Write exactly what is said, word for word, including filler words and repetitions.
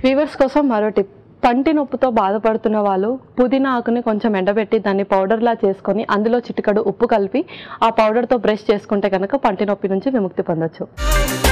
Fevers కోసం మరో tip, పంటి నొప్పితో బాధపడుతున్న వాళ్ళు పుదీనా ఆకుని కొంచెం ఎండబెట్టి దాన్ని పౌడర్లా చేసుకొని అందులో చిటికెడు ఉప్పు కలిపి ఆ పౌడర్తో బ్రష్ చేసుకుంటే కనుక పంటి నొప్పి నుంచి విముక్తి పొందొచ్చు.